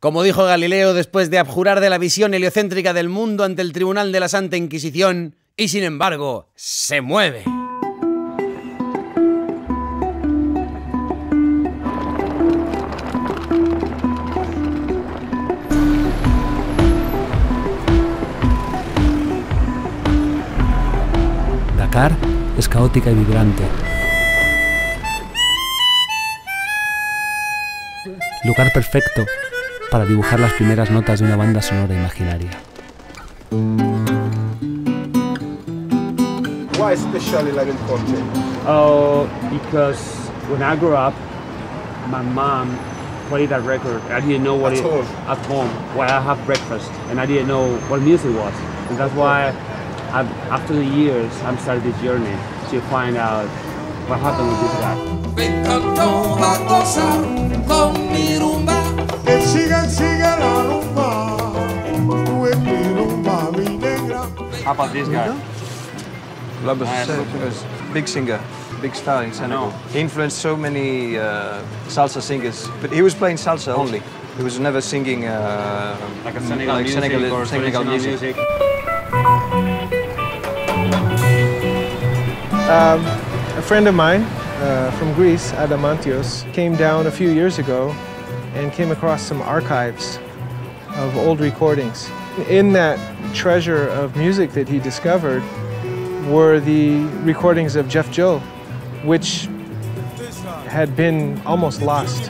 Como dijo Galileo después de abjurar de la visión heliocéntrica del mundo ante el tribunal de la Santa Inquisición, y sin embargo, se mueve. Dakar es caótica y vibrante. Lugar perfecto para dibujar las primeras notas de una banda sonora imaginaria. Why especially Lamine Conte? Oh, because when I grew up, my mom played that record. I didn't know what at home, while I have breakfast, and I didn't know what music was. And that's why, after the years, I'm starting this journey to find out what happened with this guy. How about this guy? Labas is a big singer, big star in Senegal. He influenced so many salsa singers, but he was playing salsa only. He was never singing like a Senegal music. A friend of mine from Greece, Adamantios, came down a few years ago and came across some archives of old recordings. In that treasure of music that he discovered were the recordings of Jeff Joe, which had been almost lost.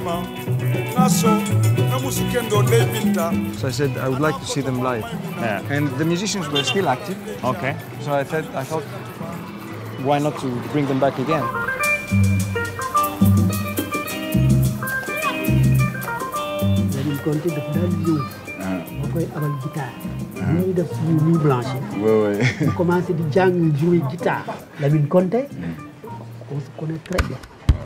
So I said I would like to see them live. Yeah. And the musicians were still active. Okay. So I thought, why not to bring them back again? Lamine Conte daf daan ñëw ba koy abal guitare. ñuy def suñu nuit blanche yi. mu commencé di jàng jouer guitare. Lamine Conte, on se connaît très bien.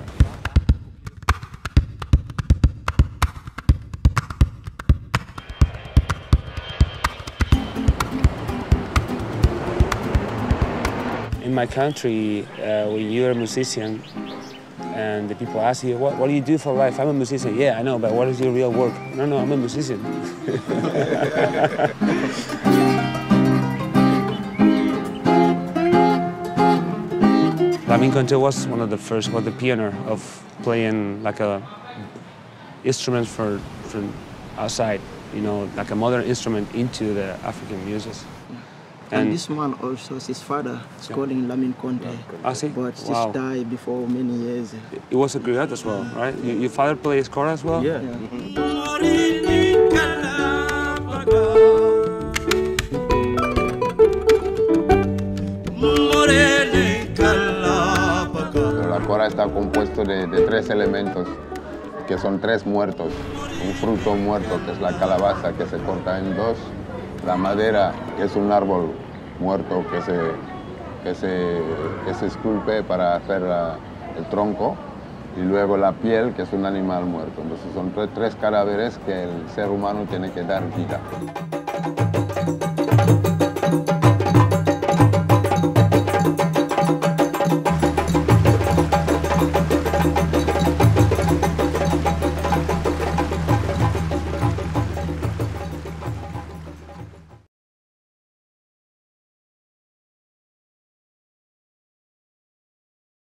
In my country, when you're a musician, and the people ask you, what do you do for life? I'm a musician. Yeah, I know, but what is your real work? No, I'm a musician. Lamine Conte was one of the first, was the pioneer of playing like a instrument from outside, you know, like a modern instrument into the African music. And this man also, his father is called him Lamine Conte, but he died before many years. He was a griot as well, right? Your father plays kora as well? Yeah. La kora está compuesto de tres elementos, que son tres muertos. Un fruto muerto, que es la calabaza, que se corta en dos. La madera, que es un árbol muerto que se esculpe para hacer el tronco, y luego la piel, que es un animal muerto. Entonces son tres cadáveres que el ser humano tiene que dar vida.